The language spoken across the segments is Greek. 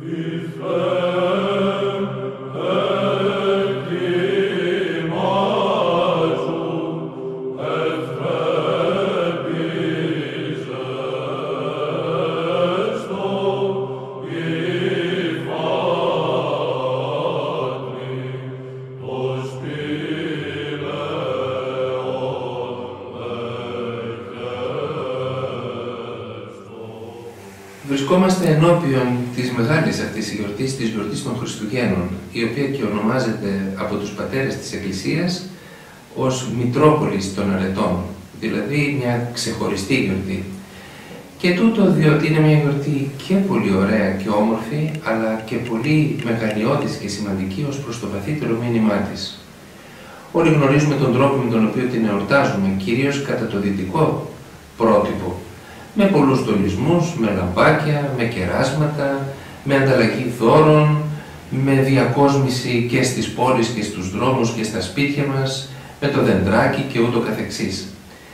Βρισκόμαστε ενώπιον της μεγάλης αυτής γιορτής, της γιορτής των Χριστουγέννων, η οποία και ονομάζεται από τους πατέρες της Εκκλησίας ως Μητρόπολης των Αρετών, δηλαδή μια ξεχωριστή γιορτή. Και τούτο διότι είναι μια γιορτή και πολύ ωραία και όμορφη, αλλά και πολύ μεγαλειώδης και σημαντική ως προς το βαθύτερο μήνυμά της. Όλοι γνωρίζουμε τον τρόπο με τον οποίο την εορτάζουμε, κυρίως κατά το δυτικό πρότυπο, με πολλούς στολισμούς, με λαμπάκια, με κεράσματα, με ανταλλαγή δώρων, με διακόσμηση και στις πόλεις και στους δρόμους και στα σπίτια μας, με το δεντράκι και ούτω καθεξής.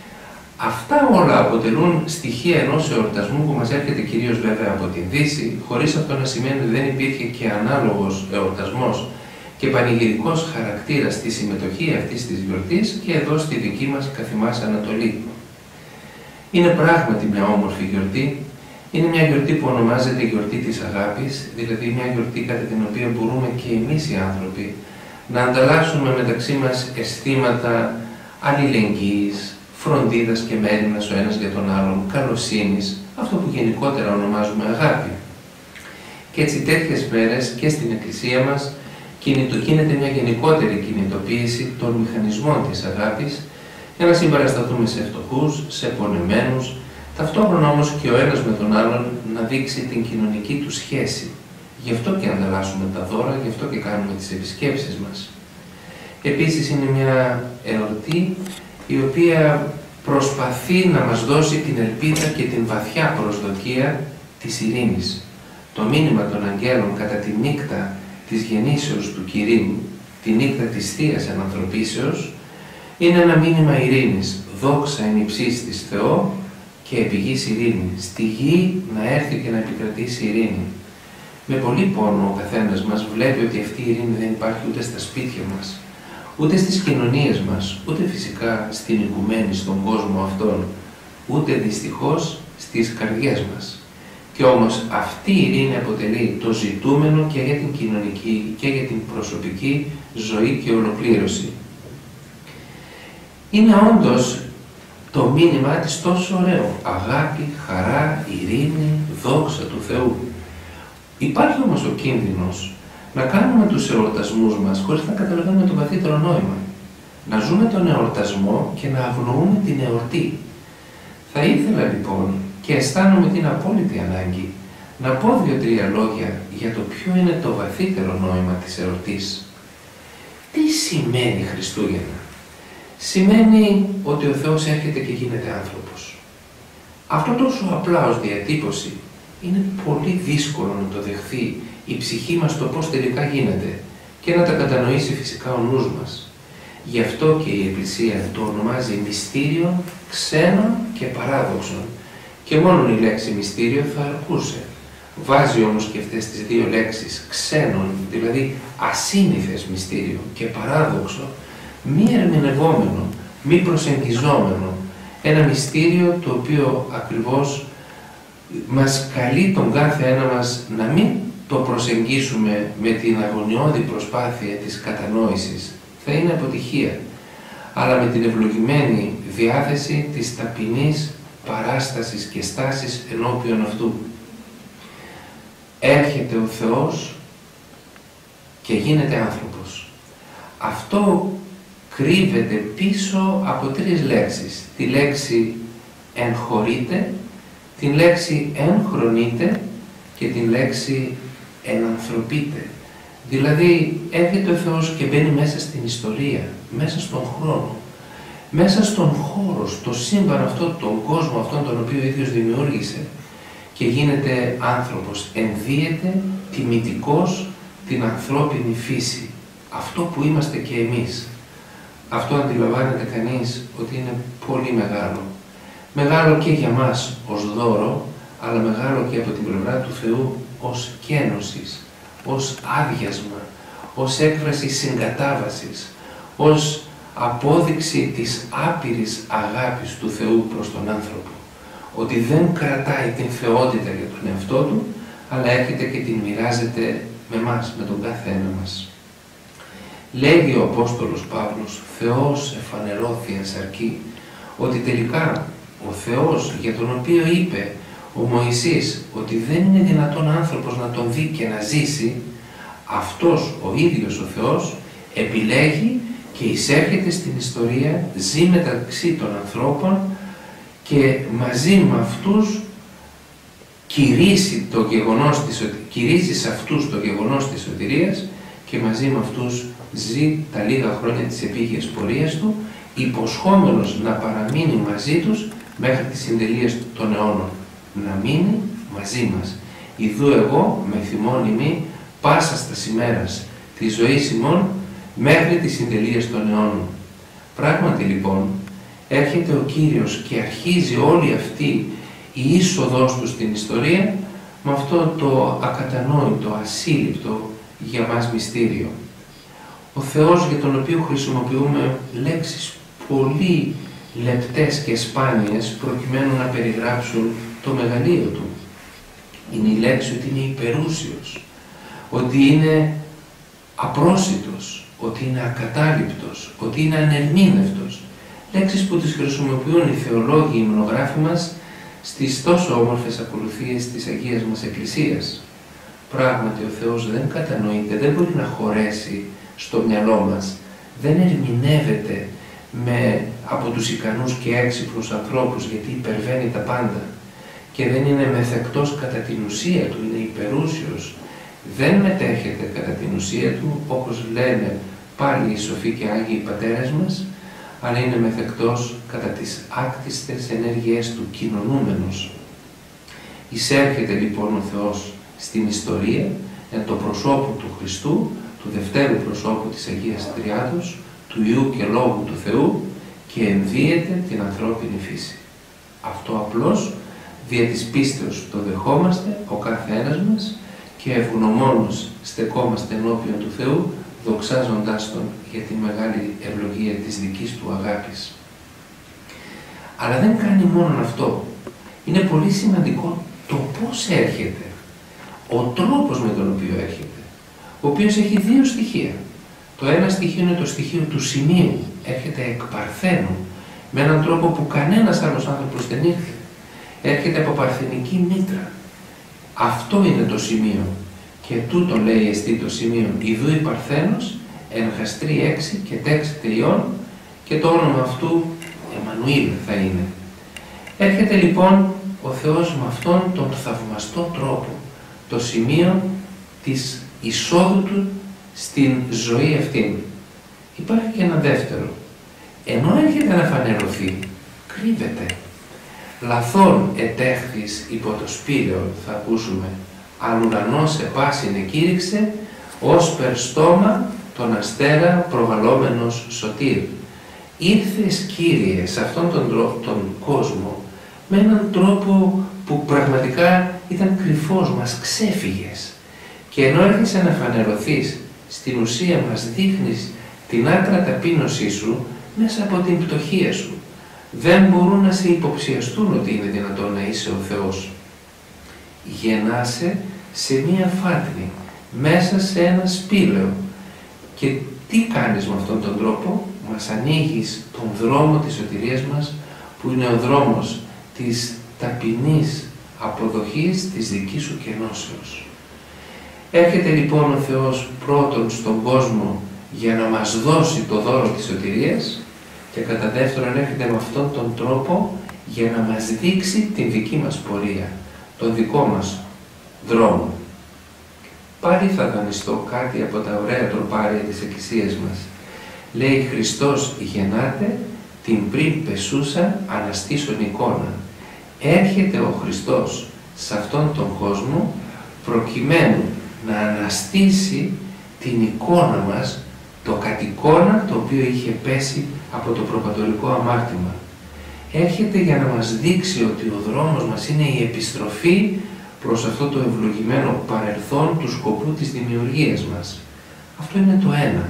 Αυτά όλα αποτελούν στοιχεία ενός εορτασμού που μας έρχεται κυρίως βέβαια από την Δύση, χωρίς αυτό να σημαίνει ότι δεν υπήρχε και ανάλογος εορτασμός και πανηγυρικός χαρακτήρας στη συμμετοχή αυτής της γιορτής και εδώ στη δική μας καθημάς Ανατολή. Είναι πράγματι μια όμορφη γιορτή. Είναι μια γιορτή που ονομάζεται γιορτή της αγάπης, δηλαδή μια γιορτή κατά την οποία μπορούμε και εμείς οι άνθρωποι να ανταλλάσσουμε μεταξύ μας αισθήματα αλληλεγγύης, φροντίδας και μέριμνας ο ένας για τον άλλον, καλοσύνης, αυτό που γενικότερα ονομάζουμε αγάπη. Και έτσι τέτοιες μέρες και στην Εκκλησία μας γίνεται μια γενικότερη κινητοποίηση των μηχανισμών της αγάπης, για να συμπαρασταθούμε σε φτωχούς, σε πονεμένους, ταυτόχρονα όμως και ο ένας με τον άλλον να δείξει την κοινωνική του σχέση. Γι' αυτό και ανταλλάσσουμε τα δώρα, γι' αυτό και κάνουμε τις επισκέψεις μας. Επίσης είναι μια εορτή η οποία προσπαθεί να μας δώσει την ελπίδα και την βαθιά προσδοκία της ειρήνης. Το μήνυμα των αγγέλων κατά τη νύχτα της γεννήσεως του Κυρίου, τη νύχτα της Θείας Ενανθρωπίσεως, είναι ένα μήνυμα ειρήνης. Δόξα εν υψής της Θεό και επί γης ειρήνη. Στη γη να έρθει και να επικρατήσει ειρήνη. Με πολύ πόνο ο καθένας μας βλέπει ότι αυτή η ειρήνη δεν υπάρχει ούτε στα σπίτια μας, ούτε στις κοινωνίες μας, ούτε φυσικά στην οικουμένη, στον κόσμο αυτόν, ούτε δυστυχώς στις καρδιές μας. Και όμως αυτή η ειρήνη αποτελεί το ζητούμενο και για την κοινωνική και για την προσωπική ζωή και ολοκλήρωση. Είναι όντως το μήνυμά της τόσο ωραίο. Αγάπη, χαρά, ειρήνη, δόξα του Θεού. Υπάρχει όμως ο κίνδυνος να κάνουμε τους εορτασμούς μας χωρίς να καταλαβαίνουμε το βαθύτερο νόημα. Να ζούμε τον εορτασμό και να αγνοούμε την εορτή. Θα ήθελα λοιπόν και αισθάνομαι την απόλυτη ανάγκη να πω 2-3 λόγια για το ποιο είναι το βαθύτερο νόημα της εορτής. Τι σημαίνει Χριστούγεννα? Σημαίνει ότι ο Θεός έρχεται και γίνεται άνθρωπος. Αυτό τόσο απλά ως διατύπωση είναι πολύ δύσκολο να το δεχθεί η ψυχή μας το πώς τελικά γίνεται και να τα κατανοήσει φυσικά ο νους μας. Γι' αυτό και η Εκκλησία το ονομάζει μυστήριο, ξένων και παράδοξων. Και μόνο η λέξη μυστήριο θα αρκούσε. Βάζει όμως και αυτές τις δύο λέξεις, ξένων, δηλαδή ασύνηθες μυστήριο και παράδοξο, μη ερμηνευόμενο, μη προσεγγιζόμενο, ένα μυστήριο το οποίο ακριβώς μας καλεί τον κάθε ένα μας να μην το προσεγγίσουμε με την αγωνιώδη προσπάθεια της κατανόησης, θα είναι αποτυχία, αλλά με την ευλογημένη διάθεση της ταπεινής παράστασης και στάσης ενώπιον αυτού. Έρχεται ο Θεός και γίνεται άνθρωπος. Αυτό κρύβεται πίσω από 3 λέξεις. Τη λέξη εγχωρείται, την λέξη εγχρονείται και την λέξη ενανθρωπείται. Δηλαδή έρχεται ο Θεός και μπαίνει μέσα στην ιστορία, μέσα στον χρόνο, μέσα στον χώρο, στο σύμπαν αυτό, τον κόσμο αυτόν τον οποίο ο ίδιος δημιούργησε και γίνεται άνθρωπος, ενδύεται τιμητικός την ανθρώπινη φύση, αυτό που είμαστε και εμείς. Αυτό αντιλαμβάνεται κανείς ότι είναι πολύ μεγάλο. Μεγάλο και για μας ως δώρο, αλλά μεγάλο και από την πλευρά του Θεού ως κένωσης, ως άδειασμα, ως έκφραση συγκατάβασης, ως απόδειξη της άπειρης αγάπης του Θεού προς τον άνθρωπο. Ότι δεν κρατάει την θεότητα για τον εαυτό του, αλλά έρχεται και την μοιράζεται με μας, με τον κάθε ένα μας. Λέγει ο Απόστολος Παύλος, Θεός εφανερώθη εν σαρκί, ότι τελικά ο Θεός για τον οποίο είπε ο Μωυσής ότι δεν είναι δυνατόν άνθρωπος να τον δει και να ζήσει, αυτός ο ίδιος ο Θεός επιλέγει και εισέρχεται στην ιστορία, ζει μεταξύ των ανθρώπων και μαζί με αυτούς κηρύσσει σε αυτούς το γεγονός της σωτηρίας και μαζί με αυτούς ζει τα λίγα χρόνια της επίγειας πορείας του, υποσχόμενος να παραμείνει μαζί τους μέχρι τις συντελείες των αιώνων. Να μείνει μαζί μας. Ιδού εγώ με θυμών ημί πάσα στα ημέρας τη ζωή ημών μέχρι τις συντελείες των αιώνων. Πράγματι λοιπόν έρχεται ο Κύριος και αρχίζει όλη αυτή η είσοδός του στην ιστορία με αυτό το ακατανόητο, ασύλληπτο για μας μυστήριο. Ο Θεός για τον οποίο χρησιμοποιούμε λέξεις πολύ λεπτές και σπάνιες προκειμένου να περιγράψουν το μεγαλείο του. Είναι η λέξη ότι είναι υπερούσιος, ότι είναι απρόσιτος, ότι είναι ακατάληπτος, ότι είναι ανερμήνευτος. Λέξεις που τις χρησιμοποιούν οι θεολόγοι, οι υμνογράφοι μας στις τόσο όμορφες ακολουθίες της Αγίας μας Εκκλησίας. Πράγματι ο Θεός δεν κατανοείται, δεν μπορεί να χωρέσει στο μυαλό μας, δεν ερμηνεύεται από τους ικανούς και έξυπνους ανθρώπους, γιατί υπερβαίνει τα πάντα και δεν είναι μεθεκτός κατά την ουσία του, είναι υπερούσιος, δεν μετέχεται κατά την ουσία του, όπως λένε πάλι οι σοφοί και άγιοι πατέρες μας, αλλά είναι μεθεκτός κατά τις άκτιστες ενέργειές του, κοινωνούμενος. Εισέρχεται λοιπόν ο Θεός στην ιστορία, εν το προσώπου του Χριστού, του δευτέρου προσώπου της Αγίας Τριάδος, του Υιού και Λόγου του Θεού και ενδύεται την ανθρώπινη φύση. Αυτό απλώς δια της πίστεως το δεχόμαστε ο κάθε ένας μας και ευγνωμόνως στεκόμαστε ενώπιον του Θεού, δοξάζοντάς Τον για τη μεγάλη ευλογία της δικής Του αγάπης. Αλλά δεν κάνει μόνο αυτό. Είναι πολύ σημαντικό το πώς έρχεται, ο τρόπος με τον οποίο έρχεται, ο οποίος έχει δύο στοιχεία. Το ένα στοιχείο είναι το στοιχείο του σημείου, έρχεται εκ παρθένου, με έναν τρόπο που κανένας άλλος άνθρωπος δεν ήρθε. Έρχεται από παρθενική μήτρα. Αυτό είναι το σημείο. Και τούτο λέει εστί το σημείο. Ιδού η Παρθένος, εν χαστρή 6 και τέξτε ιών, και το όνομα αυτού Εμμανουήλ θα είναι. Έρχεται λοιπόν ο Θεός με αυτόν τον θαυμαστό τρόπο, το σημείο της εισόδου Του στην ζωή αυτήν. Υπάρχει και ένα δεύτερο. Ενώ έρχεται να φανερωθεί, κρύβεται. Λαθών ετέχθης υπό το σπήλαιο, θα ακούσουμε, αν ουρανός επάσιν εκήρυξε, ως περστόμα τον αστέρα προβαλλόμενος σωτήρ. Ήρθες, Κύριε, σε αυτόν τον κόσμο με έναν τρόπο που πραγματικά ήταν κρυφός, μας ξέφυγες. Και ενώ έρχεσαι να φανερωθείς, στην ουσία μας δείχνεις την άκρα ταπείνωσή Σου μέσα από την πτωχία Σου. Δεν μπορούν να σε υποψιαστούν ότι είναι δυνατόν να είσαι ο Θεός. Γεννάσαι σε μία φάτνη, μέσα σε ένα σπήλαιο. Και τι κάνεις με αυτόν τον τρόπο? Μας ανοίγεις τον δρόμο της σωτηρίας μας, που είναι ο δρόμος της ταπεινής αποδοχής της δικής Σου κενώσεως. Έρχεται λοιπόν ο Θεός πρώτον στον κόσμο για να μας δώσει το δώρο της σωτηρίας και κατά δεύτερον έρχεται με αυτόν τον τρόπο για να μας δείξει την δική μας πορεία, τον δικό μας δρόμο. Πάλι θα δανειστώ κάτι από τα ωραία τροπάρια της Εκκλησίας μας. Λέει Χριστός γεννάται την πριν πεσούσα αναστήσον εικόνα. Έρχεται ο Χριστός σε αυτόν τον κόσμο προκειμένου να αναστήσει την εικόνα μας, το κατ' το οποίο είχε πέσει από το προπατορικό αμάρτημα. Έρχεται για να μας δείξει ότι ο δρόμος μας είναι η επιστροφή προς αυτό το ευλογημένο παρελθόν του σκοπού της δημιουργίας μας. Αυτό είναι το ένα.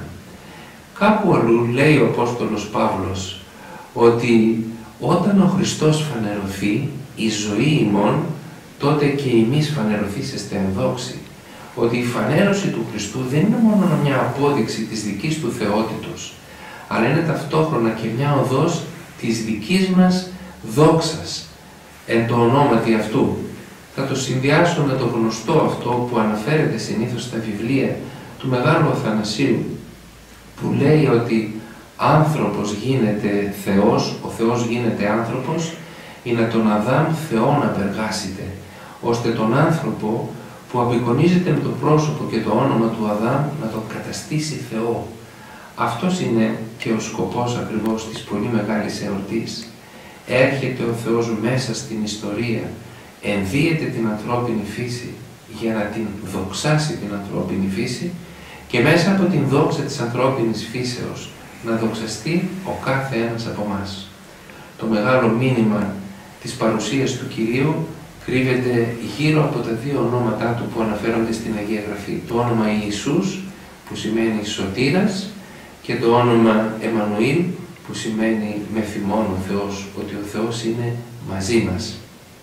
Κάπου αλλού λέει ο Απόστολος Παύλος ότι όταν ο Χριστός φανερωθεί, η ζωή ημών, τότε και εμείς φανερωθήσεστε εν δόξη. Ότι η φανέρωση του Χριστού δεν είναι μόνο μια απόδειξη της δικής του θεότητος, αλλά είναι ταυτόχρονα και μια οδός της δικής μας δόξας, εν το ονόματι αυτού. Θα το συνδυάσω με το γνωστό αυτό που αναφέρεται συνήθως στα βιβλία του Μεγάλου Αθανασίου, που λέει ότι άνθρωπος γίνεται Θεός, ο Θεός γίνεται άνθρωπος, ή να τον Αδάμ Θεόν απεργάσετε, ώστε τον άνθρωπο που απεικονίζεται με το πρόσωπο και το όνομα του Αδάμ να τον καταστήσει Θεό. Αυτός είναι και ο σκοπός ακριβώς της πολύ μεγάλης εορτής. Έρχεται ο Θεός μέσα στην ιστορία, ενδύεται την ανθρώπινη φύση για να την δοξάσει την ανθρώπινη φύση και μέσα από την δόξα της ανθρώπινης φύσεως να δοξαστεί ο κάθε ένας από εμάς. Το μεγάλο μήνυμα της παρουσίας του Κυρίου κρύβεται γύρω από τα δύο ονόματά του που αναφέρονται στην Αγία Γραφή. Το όνομα Ιησούς, που σημαίνει σωτήρας, και το όνομα Εμμανουήλ, που σημαίνει με θυμών ο Θεός, ότι ο Θεός είναι μαζί μας.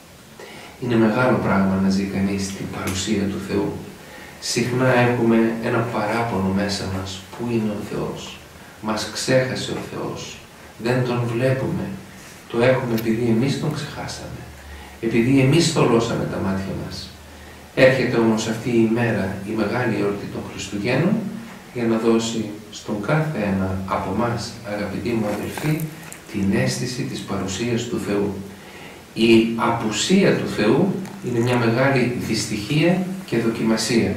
Είναι μεγάλο πράγμα να ζει κανείς την παρουσία του Θεού. Συχνά έχουμε ένα παράπονο μέσα μας. Πού είναι ο Θεός? Μας ξέχασε ο Θεός. Δεν τον βλέπουμε. Το έχουμε επειδή εμείς τον ξεχάσαμε. Επειδή εμείς θολώσαμε τα μάτια μας. Έρχεται όμως αυτή η μέρα, η μεγάλη εορτή των Χριστουγέννων, για να δώσει στον κάθε ένα από εμάς, αγαπητοί μου αδελφοί, την αίσθηση της παρουσίας του Θεού. Η απουσία του Θεού είναι μια μεγάλη δυστυχία και δοκιμασία.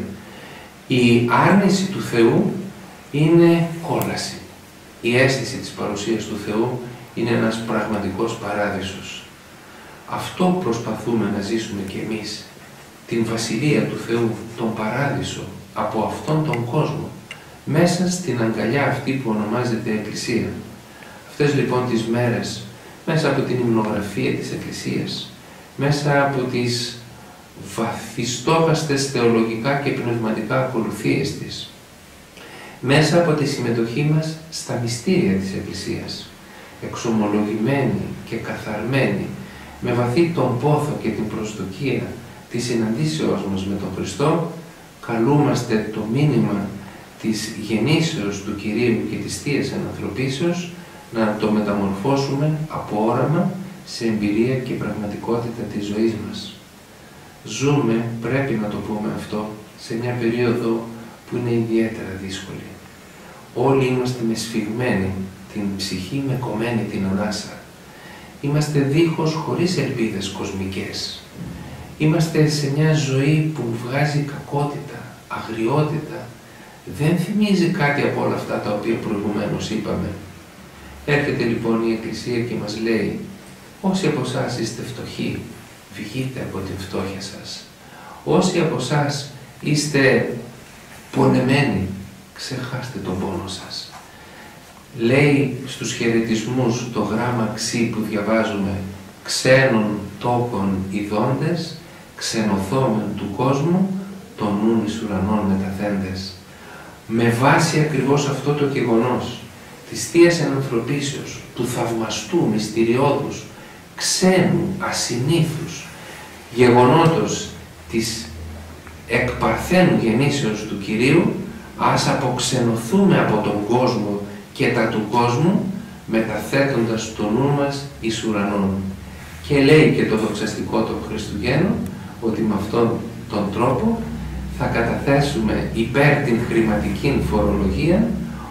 Η άρνηση του Θεού είναι κόλαση. Η αίσθηση της παρουσίας του Θεού είναι ένας πραγματικός παράδεισος. Αυτό προσπαθούμε να ζήσουμε κι εμείς. Την Βασιλεία του Θεού, τον παράδεισο από αυτόν τον κόσμο, μέσα στην αγκαλιά αυτή που ονομάζεται Εκκλησία. Αυτές λοιπόν τις μέρες, μέσα από την υμνογραφία της Εκκλησίας, μέσα από τις βαθιστόχαστες θεολογικά και πνευματικά ακολουθίες της, μέσα από τη συμμετοχή μας στα μυστήρια της Εκκλησίας, εξομολογημένοι και καθαρμένοι, με βαθύ τον πόθο και την προσδοκία της συναντήσεώς μας με τον Χριστό, καλούμαστε το μήνυμα της γεννήσεως του Κυρίου και της Θείας Ενανθρωπίσεως να το μεταμορφώσουμε από όραμα σε εμπειρία και πραγματικότητα της ζωής μας. Ζούμε, πρέπει να το πούμε αυτό, σε μια περίοδο που είναι ιδιαίτερα δύσκολη. Όλοι είμαστε μεσφιγμένοι, την ψυχή με κομμένη την ανάσα. Είμαστε δίχως χωρίς ελπίδες κοσμικές. Είμαστε σε μια ζωή που βγάζει κακότητα, αγριότητα. Δεν θυμίζει κάτι από όλα αυτά τα οποία προηγουμένως είπαμε. Έρχεται λοιπόν η Εκκλησία και μας λέει, όσοι από εσάς είστε φτωχοί, βγείτε από την φτώχεια σας. Όσοι από εσάς είστε πονεμένοι, ξεχάστε τον πόνο σας. Λέει στους χαιρετισμούς το γράμμα Ξ που διαβάζουμε, ξένων τόπων ειδώντες, ξενωθόμεν του κόσμου, των νουν εις ουρανών μεταθέντες. Με βάση ακριβώς αυτό το γεγονός της Θείας Ενανθρωπίσεως, του θαυμαστού, μυστηριώδους, ξένου, ασυνήθους γεγονότος της εκπαρθένου γεννήσεως του Κυρίου, ας αποξενωθούμε από τον κόσμο και τα του κόσμου, μεταθέτοντας το νου μας εις ουρανών. Και λέει και το δοξαστικό των Χριστουγέννων, ότι με αυτόν τον τρόπο θα καταθέσουμε υπέρ την χρηματική φορολογία,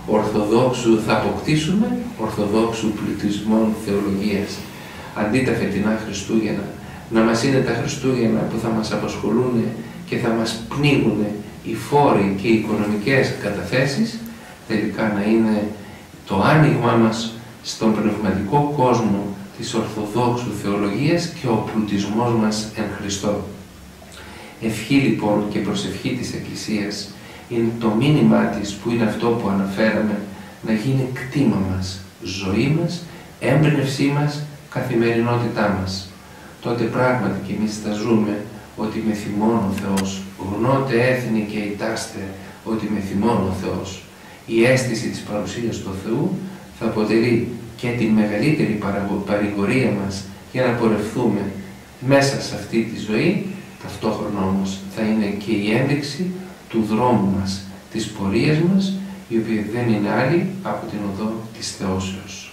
θα αποκτήσουμε ορθοδόξου πληθυσμών θεολογίας. Αντί τα φετινά Χριστούγεννα, να μας είναι τα Χριστούγεννα που θα μας απασχολούν και θα μας πνίγουν οι φόροι και οι οικονομικές καταθέσεις, τελικά να είναι το άνοιγμά μας στον πνευματικό κόσμο της Ορθοδόξου Θεολογίας και ο πλουτισμός μας εν Χριστώ. Ευχή λοιπόν και προσευχή της Εκκλησίας είναι το μήνυμά της, που είναι αυτό που αναφέραμε, να γίνει κτήμα μας, ζωή μας, έμπνευσή μας, καθημερινότητά μας. Τότε πράγματι και εμείς θα ζούμε ότι με θυμών ο Θεός, γνώτε έθνη και ητάστε ότι με θυμών ο Θεός. Η αίσθηση της παρουσίας του Θεού θα αποτελεί και την μεγαλύτερη παρηγορία μας για να πορευθούμε μέσα σε αυτή τη ζωή, ταυτόχρονα όμως θα είναι και η ένδειξη του δρόμου μας, της πορείας μας, η οποία δεν είναι άλλη από την οδό της θεώσεως.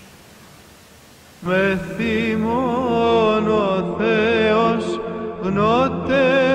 Με θυμών ο Θεός γνώτε